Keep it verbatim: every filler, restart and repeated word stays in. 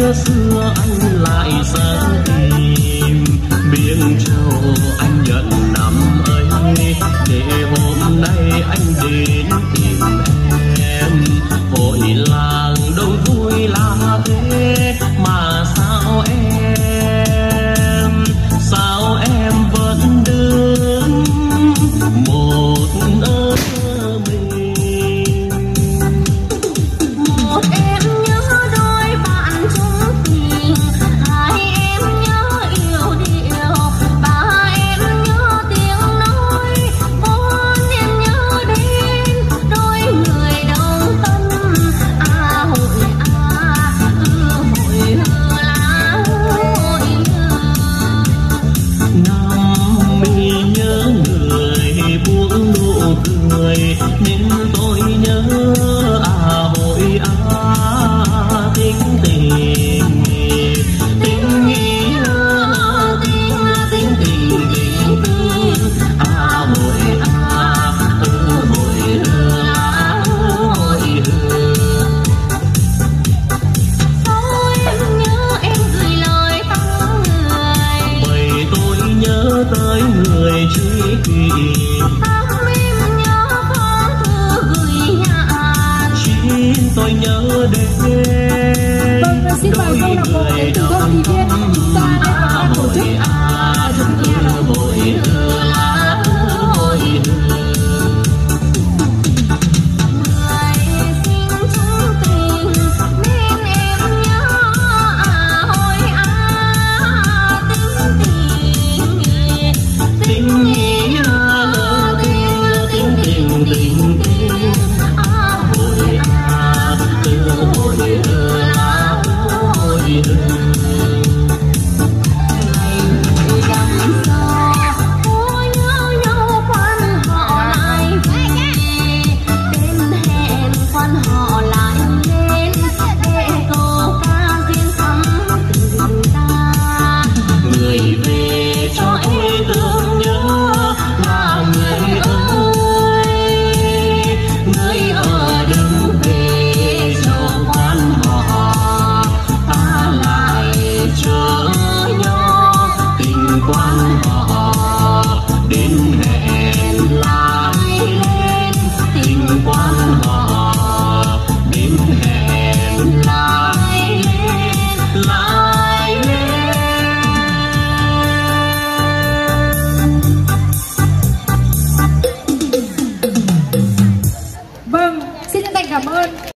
kia xưa anh lại sợ tìm biển châu anh nhận năm ấy để hôm nay anh đến tìm em. Hội làng đông vui là thế mà sao em sao em vẫn đứng một ở mình. Một em nhớ đôi bạn chung tình, hai em nhớ yêu điệu, ba em nhớ tiếng nói, bốn em nhớ đến đôi người đồng tâm. À hội à ừ hội hơ lá hội hơ. Năm mình nhớ người buông nụ cười nên tôi nhớ à hội à tình tình tình nghĩa tình tình tình tình tư à hội à ừ hội hơ lá hội hơ. Sao em nhớ em gửi lời tặng người, Bởi tôi nhớ tới người truy kỷ tặng em nhớ phong thư gửi nhà. chính tôi nhớ đến. Vâng, và xin mời câu lạc bộ đến từ công ty viên chúng ta đã có tổ chức à, ở Trường Nha. hội hơ lá